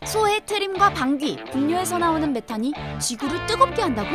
소의 트림과 방귀, 분뇨에서 나오는 메탄이 지구를 뜨겁게 한다고?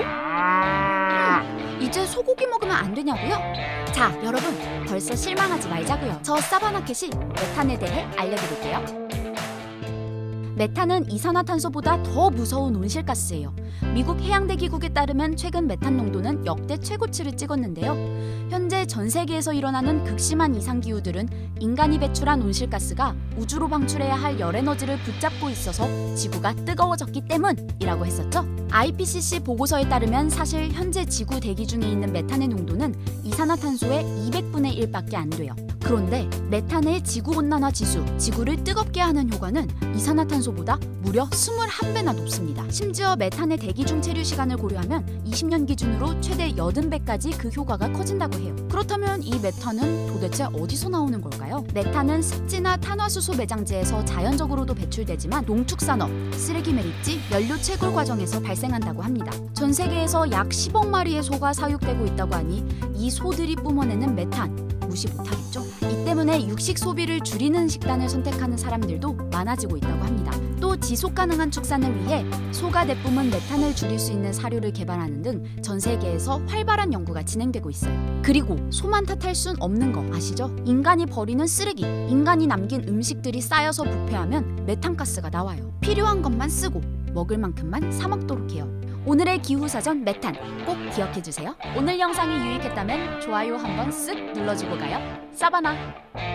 이제 소고기 먹으면 안 되냐고요? 자, 여러분 벌써 실망하지 말자고요. 저 사바나켓이 메탄에 대해 알려드릴게요. 메탄은 이산화탄소보다 더 무서운 온실가스예요. 미국 해양대 기국에 따르면 최근 메탄 농도는 역대 최고치를 찍었는데요. 현재 전 세계에서 일어나는 극심한 이상기후들은 인간이 배출한 온실가스가 우주로 방출해야 할 열에너지를 붙잡고 있어서 지구가 뜨거워졌기 때문이라고 했었죠. IPCC 보고서에 따르면 사실 현재 지구 대기 중에 있는 메탄의 농도는 이산화탄소의 200분의 1밖에 안 돼요. 그런데 메탄의 지구온난화 지수, 지구를 뜨겁게 하는 효과는 이산화탄소보다 무려 21배나 높습니다. 심지어 메탄의 대기 중 체류 시간을 고려하면 20년 기준으로 최대 80배까지 그 효과가 커진다고 해요. 그렇다면 이 메탄은 도대체 어디서 나오는 걸까요? 메탄은 습지나 탄화수소 매장지에서 자연적으로도 배출되지만 농축산업, 쓰레기 매립지, 연료 채굴 과정에서 발생한다고 합니다. 전 세계에서 약 10억 마리의 소가 사육되고 있다고 하니 이 소들이 뿜어내는 메탄 무시 못하겠죠? 이 때문에 육식 소비를 줄이는 식단을 선택하는 사람들도 많아지고 있다고 합니다. 또 지속 가능한 축산을 위해 소가 내뿜은 메탄을 줄일 수 있는 사료를 개발하는 등 전 세계에서 활발한 연구가 진행되고 있어요. 그리고 소만 탓할 순 없는 거 아시죠? 인간이 버리는 쓰레기, 인간이 남긴 음식들이 쌓여서 부패하면 메탄가스가 나와요. 필요한 것만 쓰고 먹을 만큼만 사 먹도록 해요. 오늘의 기후사전 메탄 꼭 기억해주세요. 오늘 영상이 유익했다면 좋아요 한번 쓱 눌러주고 가요. 사바나!